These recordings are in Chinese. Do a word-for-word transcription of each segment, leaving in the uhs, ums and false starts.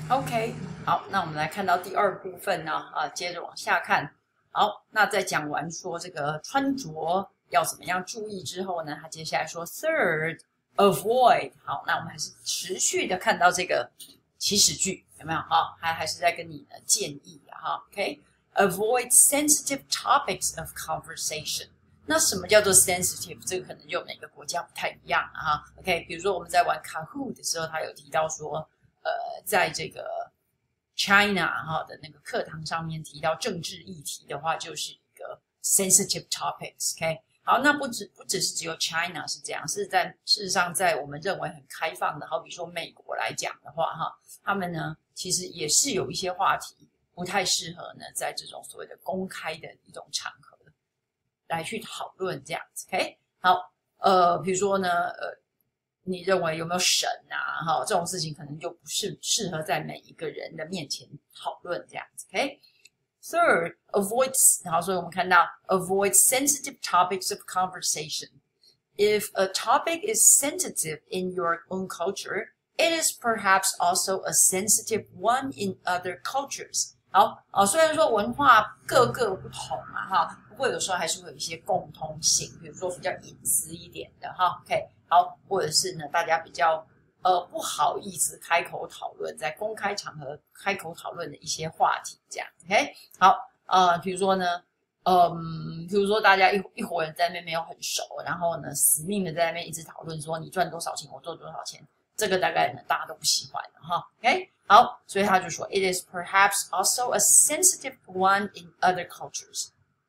OK，好，那我们来看到第二部分呢，啊，接着往下看。好，那在讲完说这个穿着要怎么样注意之后呢，他接下来说 third avoid。好，那我们还是持续的看到这个祈使句，有没有？哈，还还是在跟你的建议啊，哈 ，OK，avoid sensitive topics of conversation。那什么叫做 sensitive？ 这个可能就每个国家不太一样啊，哈 ，OK，比如说我们在玩 Kahoot 的时候，他有提到说。呃，在这个 China 哈的那个课堂上面提到政治议题的话，就是一个 sensitive topics，OK？、Okay? 好，那不只不只是只有 China 是这样，是在事实上在我们认为很开放的，好比说美国来讲的话，哈，他们呢其实也是有一些话题不太适合呢在这种所谓的公开的一种场合来去讨论这样子 ，OK？ 好，呃，比如说呢，呃。你认为有没有神啊？哈，这种事情可能就不是适合在每一个人的面前讨论这样子。OK。Third, avoid， 然后所以我们看到 avoid sensitive topics of conversation. If a topic is sensitive in your own culture, it is perhaps also a sensitive one in other cultures. 好，哦，虽然说文化各个不同嘛，哈，不过有时候还是会有一些共通性，比如说比较隐私一点的，哈 ，OK。好，或者是呢，大家比较呃不好意思开口讨论，在公开场合开口讨论的一些话题，这样 ，OK？ 好，呃，比如说呢，嗯，比如说大家一一伙人在那边没有很熟，然后呢，死命的在那边一直讨论说你赚多少钱，我赚多少钱，这个大概呢大家都不喜欢的哈 ，OK？ 好，所以他就说 ，It is perhaps also a sensitive one in other cultures.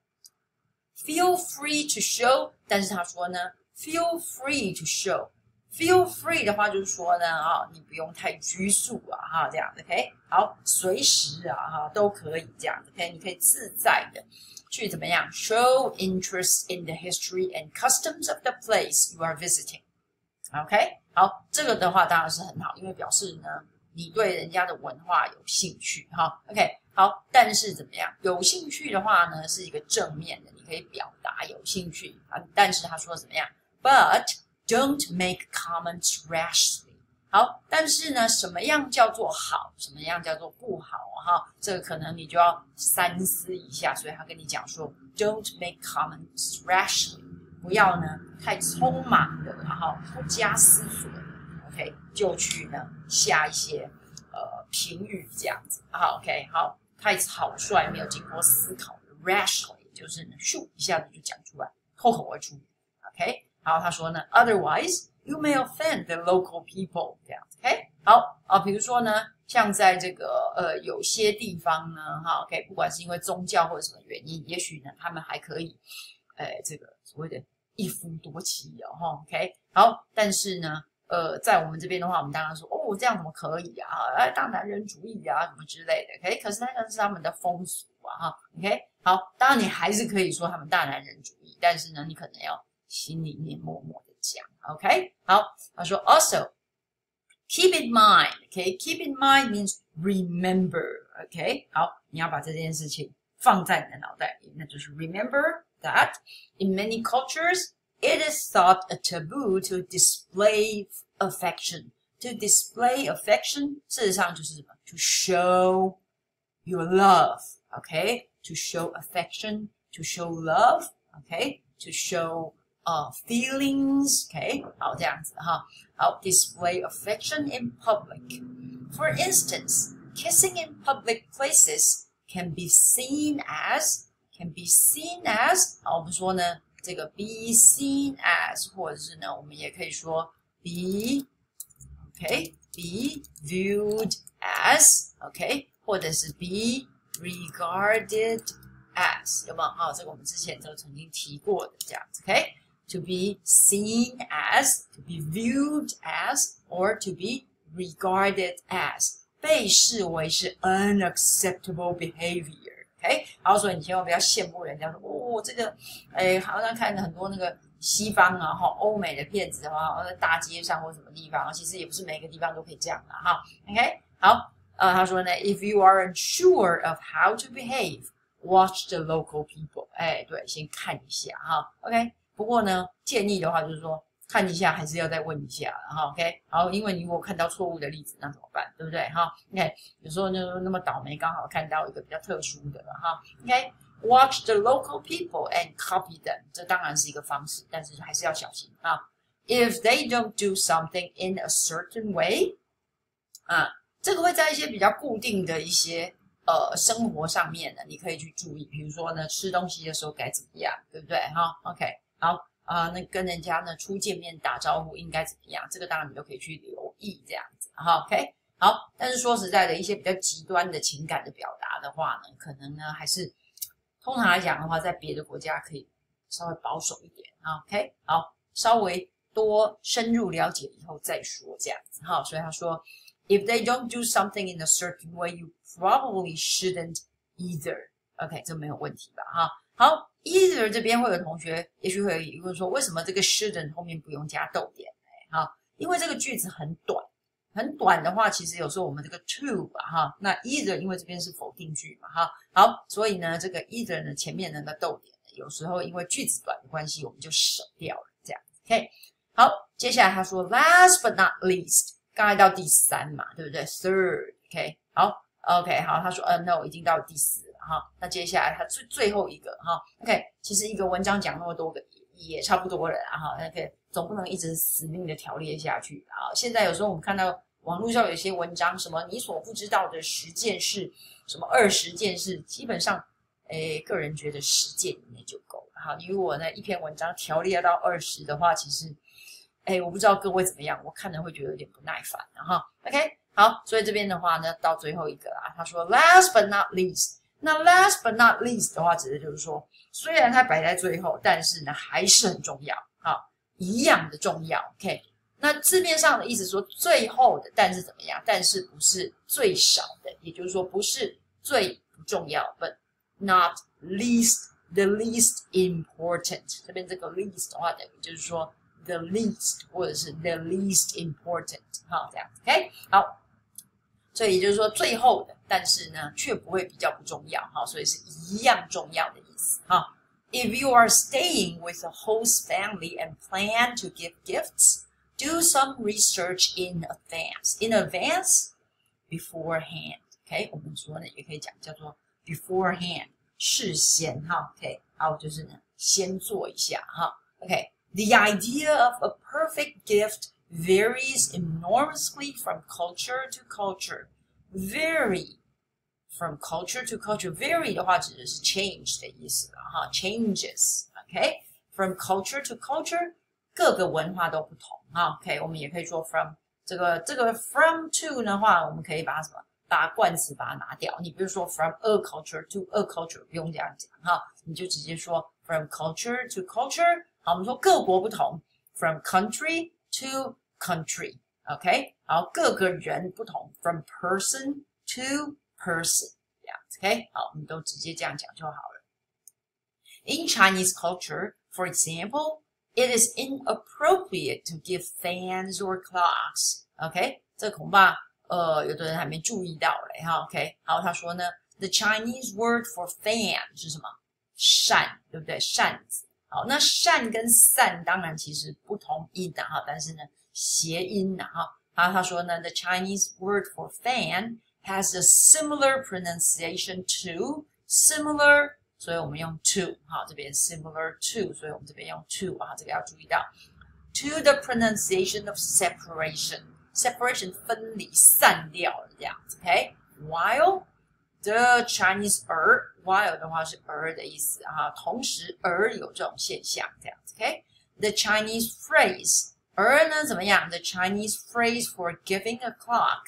Feel free to show， 但是他说呢。Feel free to show. Feel free 的话就是说呢，啊，你不用太拘束啊，哈，这样子 ，OK， 好，随时啊，哈，都可以这样子 ，OK， 你可以自在的去怎么样 show interest in the history and customs of the place you are visiting，OK， 好，这个的话当然是很好，因为表示呢你对人家的文化有兴趣，哈 ，OK， 好，但是怎么样，有兴趣的话呢是一个正面的，你可以表达有兴趣啊，但是他说怎么样？ But don't make comments rashly. 好，但是呢，什么样叫做好，什么样叫做不好哈？这个可能你就要三思一下。所以他跟你讲说 ，Don't make comments rashly， 不要呢太匆忙的哈，不加思索的 ，OK， 就去呢下一些呃评语这样子。好 ，OK， 好，太草率，没有经过思考的 rashly， 就是呢咻一下子就讲出来，脱口而出 ，OK。然后他说呢 ，Otherwise you may offend the local people 这样 ，OK， 好啊，比如说呢，像在这个呃有些地方呢，哈 ，OK， 不管是因为宗教或者什么原因，也许呢他们还可以，呃，这个所谓的一夫多妻哦，哈 ，OK， 好，但是呢，呃，在我们这边的话，我们当然说，哦，这样怎么可以啊？哎，大男人主义啊，什么之类的 ，OK， 可是那个是他们的风俗啊，哈 ，OK， 好，当然你还是可以说他们大男人主义，但是呢，你可能要。心里面默默的讲 ，OK， 好，他说 also keep in mind，OK， keep in mind means remember，OK， 好，你要把这件事情放在你的脑袋里，那就是 remember that in many cultures it is thought a taboo to display affection，to display affection， 事实上就是什么 ？to show your love，OK，to show affection，to show love，OK，to show Uh, feelings, okay, 好，这样子哈，好 display affection in public. For instance, kissing in public places can be seen as can be seen as 好，我们说呢，这个 be seen as， 或者是呢，我们也可以说 be okay be viewed as okay， 或者是 be regarded as， 有没有？好，这个我们之前都曾经提过的，这样子 ，OK。To be seen as, to be viewed as, or to be regarded as， 被视为是 unacceptable behavior。OK， 然后所以你千万不要羡慕人家说，哦，这个，哎，好像看很多那个西方啊，哈，欧美的片子哈，在大街上或什么地方，其实也不是每个地方都可以这样的哈。OK， 好，呃，他说呢 ，If you are unsure of how to behave, watch the local people。哎，对，先看一下哈。OK。不过呢，建议的话就是说， 看一下还是要再问一下哈 ，OK， 好，因为你如果看到错误的例子，那怎么办？对不对哈 ？OK， 有时候就那么倒霉，刚好看到一个比较特殊的了哈 ，OK，watch the local people and copy them， 这当然是一个方式，但是还是要小心啊。If they don't do something in a certain way， 啊，这个会在一些比较固定的一些呃生活上面呢，你可以去注意，比如说呢，吃东西的时候该怎么样，对不对哈 ？OK， 好。啊、呃，那跟人家呢初见面打招呼应该怎么样？这个当然你都可以去留意这样子哈 ，OK， 好。但是说实在的，一些比较极端的情感的表达的话呢，可能呢还是通常来讲的话，在别的国家可以稍微保守一点 ，OK， 好，稍微多深入了解以后再说这样子哈。所以他说 ，If they don't do something in a certain way, you probably shouldn't either。OK， 这没有问题吧？哈。好 ，either 这边会有同学也许会有疑问说，为什么这个 shouldn't 后面不用加逗点呢？哈，因为这个句子很短，很短的话，其实有时候我们这个 to 吧，哈，那 either 因为这边是否定句嘛，哈，好，所以呢，这个 either 呢前面那个逗点，有时候因为句子短的关系，我们就省掉了，这样 ，OK。好，接下来他说 last but not least， 刚才到第三嘛，对不对 ？third，OK， 好 ，OK， 好，他说呃 no， 已经到第四。哈，那接下来它最最后一个哈 ，OK， 其实一个文章讲那么多个也也差不多了啊哈 ，OK， 总不能一直死命的条列下去啊。现在有时候我们看到网络上有些文章，什么你所不知道的十件事，什么二十件事，基本上，诶，个人觉得十件以内就够了哈。你如果呢一篇文章条列到二十的话，其实，诶，我不知道各位怎么样，我看了会觉得有点不耐烦哈 ，OK， 好，所以这边的话呢，到最后一个啦，他说 last but not least。那 last but not least 的话，指的就是说，虽然它摆在最后，但是呢还是很重要，好，一样的重要 ，OK。那字面上的意思说最后的，但是怎么样？但是不是最少的，也就是说不是最不重要 ，but not least the least important。这边这个 least 的话，等于就是说 the least 或者是 the least important， 好，这样 ，OK， 好。所以也就是说最后的，但是呢却不会比较不重要哈，所以是一样重要的意思哈。If you are staying with the host family and plan to give gifts, do some research in advance. In advance, beforehand. OK， 我们说呢也可以讲叫做 beforehand， 事先哈。OK， 好，就是呢先做一下哈。OK，the idea of a perfect gift.varies enormously from culture to culture. Vary from culture to culture. Vary 的话指的是 change 的意思了哈 ，changes. OK, from culture to culture， 各个文化都不同哈。OK， 我们也可以说 from 这个这个 from to 的话，我们可以把它什么把冠词把它拿掉。你比如说 from a culture to a culture， 不用这样讲哈，你就直接说 from culture to culture。好，我们说各国不同 ，from country to country, OK， 好，各个人不同 ，from person to person， 这样 ，OK， 好，我们都直接这样讲就好了。In Chinese culture, for example, it is inappropriate to give fans or clocks, OK， 这恐怕呃有的人还没注意到嘞哈 ，OK， 好，他说呢 ，the Chinese word for fan 是什么？扇，对不对？扇子。好，那扇跟散当然其实不同音的哈，但是呢。谐音呐哈，然后他说呢 ，the Chinese word for fan has a similar pronunciation to similar， 所以我们用 to， 好，这边 similar to， 所以我们这边用 to 啊，这个要注意到 to the pronunciation of separation， separation 分离散掉了这样子 ，OK，while the Chinese 而 while 的话是而的意思啊，同时而有这种现象这样子 ，OK，the Chinese phrase。而呢怎么样 ？The Chinese phrase for giving a clock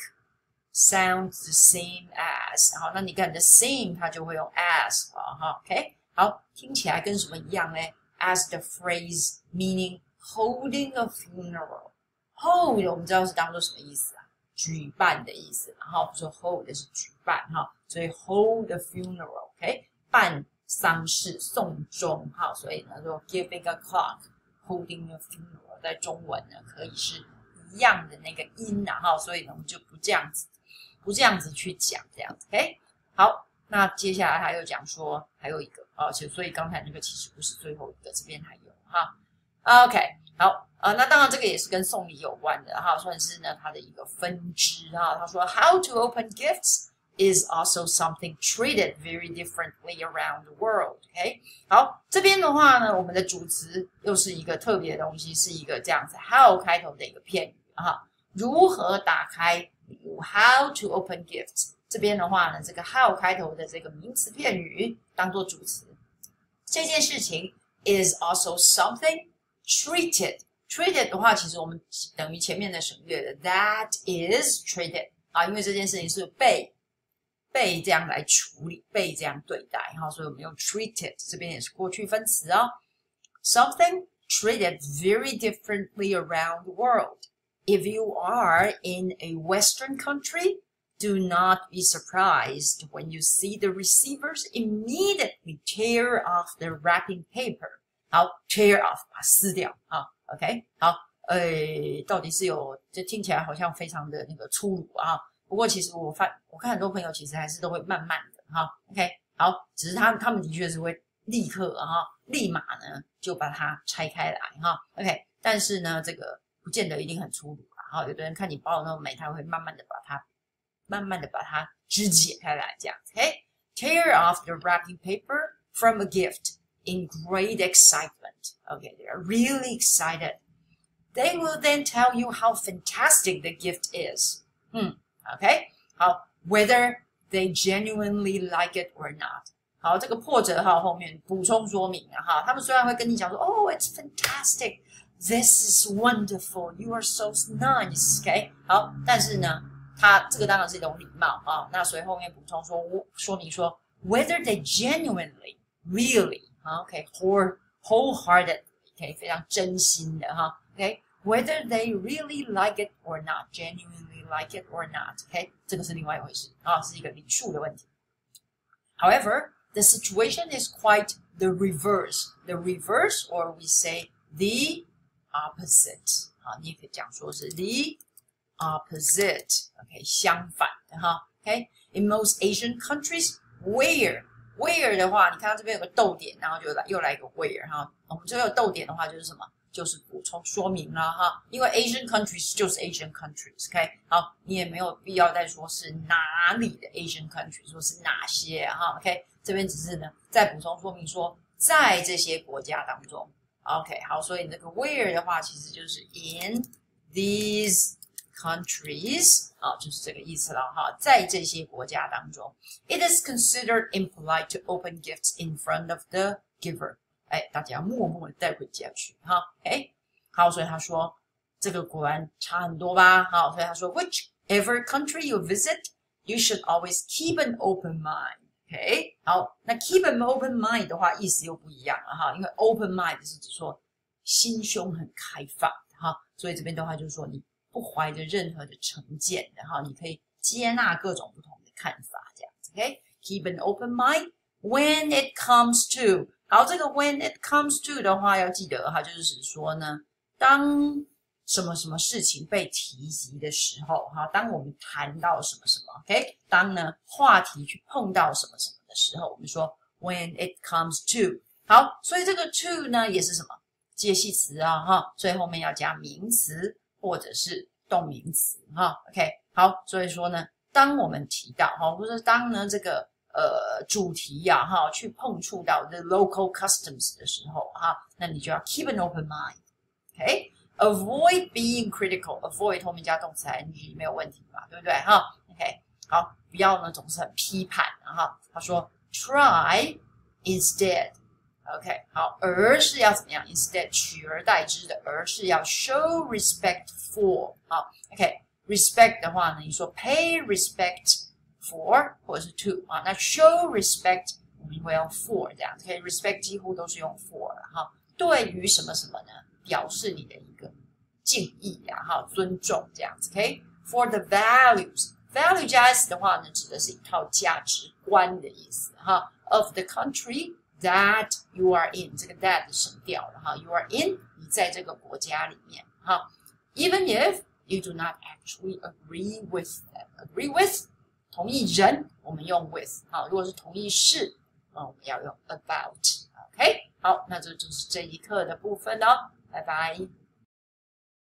sounds the same as。好，那你看 the same 它就会用 as 啊哈 ，OK， 好，听起来跟什么一样呢 ？As the phrase meaning holding a funeral。Hold 我们知道是当做什么意思啊？举办的意思。然后说 hold 是举办哈，所以 hold a funeral，OK， 办丧事送终哈，所以呢说 giving a clock。Holding a funeral 在中文呢可以是一样的那个音啊哈，所以呢我们就不这样子，不这样子去讲这样子 ，OK？ 好，那接下来他又讲说还有一个啊，所以刚才那个其实不是最后一个，这边还有哈 ，OK？ 好，呃，那当然这个也是跟送礼有关的哈，算是呢它的一个分支哈。他说 ，How to open gifts is also something treated very differently around the world. OK， 好，这边的话呢，我们的主词又是一个特别的东西，是一个这样子 how 开头的一个片语哈。如何打开礼物 ？How to open gifts？ 这边的话呢，这个 how 开头的这个名词片语当做主词，这件事情 is also something treated. Treated 的话，其实我们等于前面的省略的 that is treated 啊，因为这件事情是被被这样来处理，被这样对待哈，所以我们用 treated 这边也是过去分词哦。Something treated very differently around the world. If you are in a Western country, do not be surprised when you see the receivers immediately tear off the wrapping paper. 好 ，tear off 把它撕掉啊 ，OK， 好，呃，到底是有，这听起来好像非常的那个粗鲁啊。不过其实我发，我看很多朋友其实还是都会慢慢的哈 ，OK， 好，只是他他们的确是会立刻哈，立马呢就把它拆开来哈 ，OK， 但是呢这个不见得一定很粗鲁啦，哈，有的人看你包的那么美，他会慢慢的把它，慢慢的把它肢解开来这样子 ，OK，tear off the wrapping paper from a gift in great excitement. Okay, they are really excited. They will then tell you how fantastic the gift is. 嗯 ，OK， 好 ，whether they genuinely like it or not. 好，这个破折号后面补充说明啊哈，他们虽然会跟你讲说 ，Oh, it's fantastic, this is wonderful, you are so nice. OK， 好，但是呢，它这个当然是一种礼貌啊，那所以后面补充说说明说 ，whether they genuinely, really. OK, whole wholehearted, OK， 非常真心的哈 ，OK, whether they really like it or not, genuinely like it or not, OK， 这个是另外一回事啊，是一个礼数的问题。However, the situation is quite the reverse. The reverse, or we say the opposite. 好，你也可以讲说是 the opposite. OK， 相反的哈。OK, in most Asian countries, where where 的话，你看到这边有个逗点，然后就来又来一个 where 哈。我们这个有逗点的话就是什么？就是补充说明啦哈。因为 Asian countries 就是 Asian countries，OK， 好，你也没有必要再说是哪里的 Asian countries， 说是哪些哈 ，OK， 这边只是呢再补充说明说在这些国家当中 ，OK， 好，所以这个 where 的话其实就是 in these countries 啊，就是这个意思了哈，在这些国家当中 ，it is considered impolite to open gifts in front of the giver。哎，大家默默的带回家去哈。哎，好，所以他说这个果然差很多吧？好，所以他说 ，whichever country you visit, you should always keep an open mind. OK， 好，那 keep an open mind 的话意思又不一样了哈，因为 open mind 是指说心胸很开放哈，所以这边的话就是说你不怀着任何的成见的哈，你可以接纳各种不同的看法这样子。OK，keep an open mind when it comes to。好，这个 when it comes to 的话，要记得哈，就是指说呢，当什么什么事情被提及的时候，哈，当我们谈到什么什么 ，OK， 当呢话题去碰到什么什么的时候，我们说 when it comes to。好，所以这个 to 呢也是什么介系词啊，哈，所以后面要加名词或者是动名词哈 ，OK， 好，所以说呢，当我们提到哈，或者当呢这个。呃，主题呀、啊，哈，去碰触到 the local customs 的时候，哈，那你就要 keep an open mind，OK，avoid being critical，avoid 后面加动词 ing 没有问题吧，对不对？哈 ，OK， 好，不要呢总是很批判，哈，他说 try instead，OK， 好，而是要怎么样 ？instead 取而代之的，而是要 show respect for， 好 ，OK，respect 的话呢，你说 pay respect。for 或者是 to 啊，那 show respect 我们会用 for 这样子 ，OK， respect 几乎都是用 for 了哈。对于什么什么呢？表示你的一个敬意啊，哈，尊重这样子 ，OK。For the values，value 加 s 的话呢，指的是一套价值观的意思哈。Of the country that you are in， 这个 that 省掉了哈 ，you are in， 你在这个国家里面哈。Even if you do not actually agree with them，agree with。同意人，我们用 with 好，如果是同意事，嗯，我们要用 about。OK， 好，那这就是这一课的部分哦，拜拜。